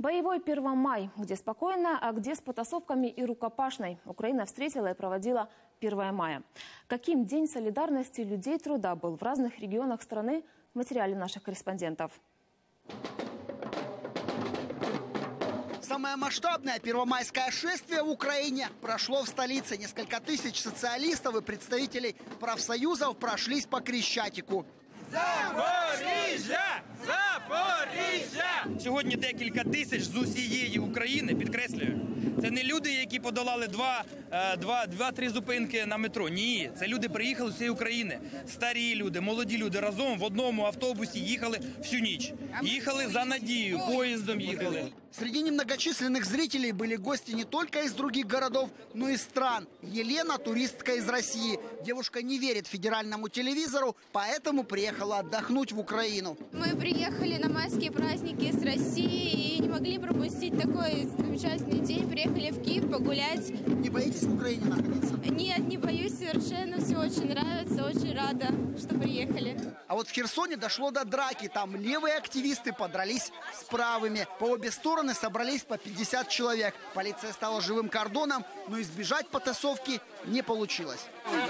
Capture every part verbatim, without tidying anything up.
Боевой Первомай. Где спокойно, а где с потасовками и рукопашной. Украина встретила и проводила первое мая. Каким День солидарности людей труда был в разных регионах страны, в материале наших корреспондентов. Самое масштабное первомайское шествие в Украине прошло в столице. Несколько тысяч социалистов и представителей профсоюзов прошлись по Крещатику. Запоріжжя! Запоріжжя! Сьогодні декілька тисяч з усієї України, підкреслюю, це не люди, які подолали два-три зупинки на метро. Ні, це люди приїхали з усієї України. Старі люди, молоді люди разом в одному автобусі їхали всю ніч. Їхали за надію, поїздом їхали. Среди немногочисленных зрителей были гости не только из других городов, но и стран. Елена – туристка из России. Девушка не верит федеральному телевизору, поэтому приехала отдохнуть в Украину. Мы приехали на майские праздники с России и не могли пропустить такой замечательный день. Приехали в Киев погулять. Не боитесь в Украине находиться? Нет, не боюсь совершенно. Все очень нравится, очень рада, что приехали. А вот в Херсоне дошло до драки. Там левые активисты подрались с правыми. По обе стороны собрались по пятьдесят человек. Полиция стала живым кордоном, но избежать потасовки не получилось.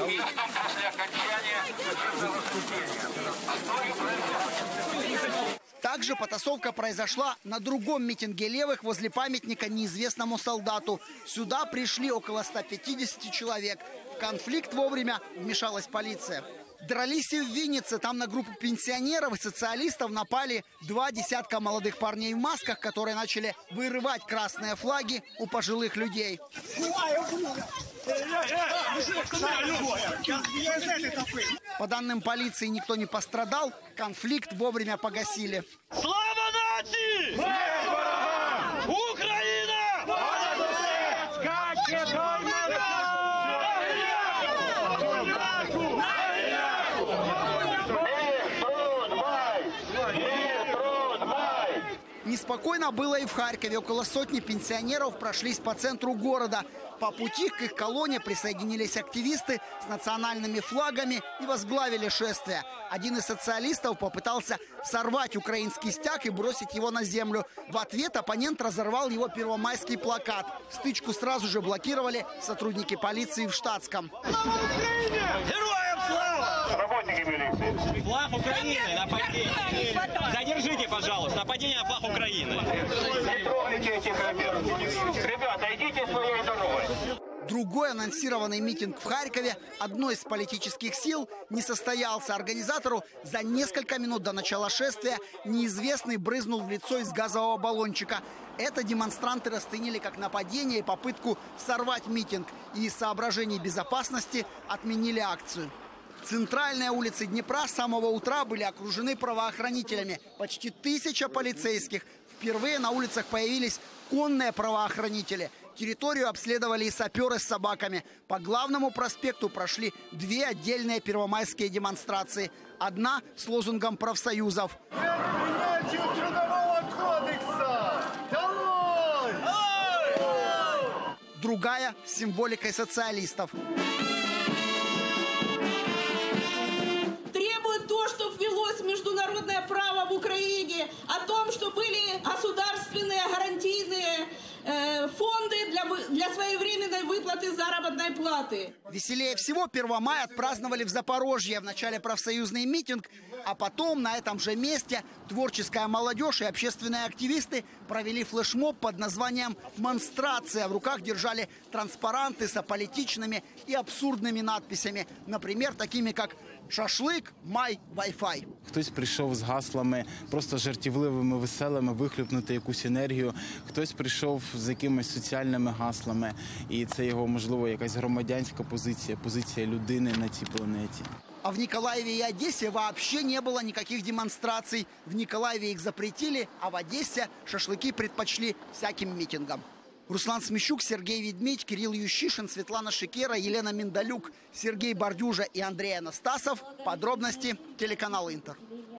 Также потасовка произошла на другом митинге левых возле памятника неизвестному солдату. Сюда пришли около ста пятидесяти человек. В конфликт вовремя вмешалась полиция. Дрались и в Виннице. Там на группу пенсионеров и социалистов напали два десятка молодых парней в масках, которые начали вырывать красные флаги у пожилых людей. По данным полиции, никто не пострадал. Конфликт вовремя погасили. Слава нации! Украина! Неспокойно было и в Харькове. Около сотни пенсионеров прошлись по центру города. По пути к их колонне присоединились активисты с национальными флагами и возглавили шествие. Один из социалистов попытался сорвать украинский стяг и бросить его на землю. В ответ оппонент разорвал его первомайский плакат. Стычку сразу же блокировали сотрудники полиции в штатском. Героям слава! Работники милиции. Флаг Украины, нападение. Задержите, пожалуйста, нападение на флаг Украины. Не трогайте этих ребят. Ребята, идите своей дорогой. Другой анонсированный митинг в Харькове одной из политических сил не состоялся. Организатору за несколько минут до начала шествия неизвестный брызнул в лицо из газового баллончика. Это демонстранты расценили как нападение и попытку сорвать митинг. И из соображений безопасности отменили акцию. Центральные улицы Днепра с самого утра были окружены правоохранителями. Почти тысяча полицейских. Впервые на улицах появились конные правоохранители. Территорию обследовали и саперы с собаками. По главному проспекту прошли две отдельные первомайские демонстрации. Одна с лозунгом профсоюзов. Другая с символикой социалистов. Требует то, чтобы ввелось международное право в Украине, о том, что были государственные гарантийные э, фонды для, для своевременной выплаты заработной платы. Веселее всего первомай отпраздновали в Запорожье. Вначале профсоюзный митинг, а потом на этом же месте творческая молодежь и общественные активисты провели флешмоб под названием «Монстрация». В руках держали транспаранты с аполитичными и абсурдными надписями. Например, такими как «Шашлик, май, вай-фай». Хтось прийшов з гаслами просто жартівливими, веселими, вихлюпнути якусь енергію. Хтось прийшов з якимись соціальними гаслами. І це його, можливо, якась громадянська позиція, позиція людини на цій планеті. А в Николаеве и Одессе вообще не было никаких демонстраций. В Николаеве их запретили, а в Одессе шашлыки предпочли всяким митингам. Руслан Смещук, Сергей Ведмедь, Кирилл Ющишин, Светлана Шикера, Елена Миндалюк, Сергей Бордюжа и Андрей Анастасов. Подробности телеканал Интер.